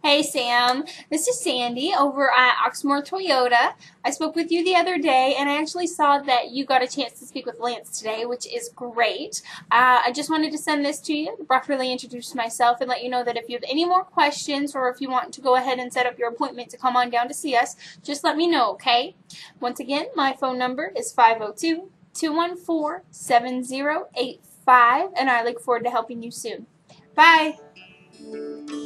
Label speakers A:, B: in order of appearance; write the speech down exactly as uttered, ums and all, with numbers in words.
A: Hey Sam, this is Sandy over at Oxmoor Toyota. I spoke with you the other day and I actually saw that you got a chance to speak with Lance today, which is great. Uh, I just wanted to send this to you, properly introduce myself, and let you know that if you have any more questions or if you want to go ahead and set up your appointment to come on down to see us, just let me know, okay? Once again, my phone number is five oh two, two one four, seven oh eight five and I look forward to helping you soon. Bye!